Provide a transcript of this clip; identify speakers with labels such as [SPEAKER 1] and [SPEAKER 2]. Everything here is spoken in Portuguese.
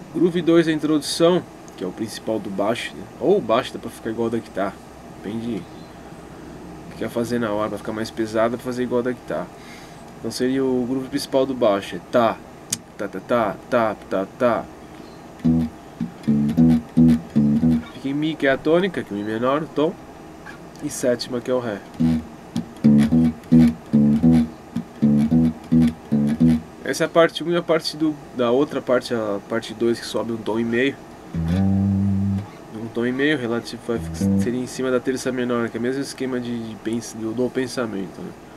[SPEAKER 1] Groove 2 é a introdução, que é o principal do baixo, né? Ou o baixo dá pra ficar igual da guitarra, depende do que quer fazer na hora, pra ficar mais pesada, pra fazer igual da guitarra. Então seria o groove principal do baixo, é tá, tá, tá, tá, tá, tá, tá. Fica em Mi, que é a tônica, que é o Mi menor, o tom, e sétima, que é o Ré. Essa é a parte 1 e a parte da outra parte, a parte 2, que sobe um tom e meio. Um tom e meio relativo seria em cima da terça menor, que é o mesmo esquema do pensamento, né?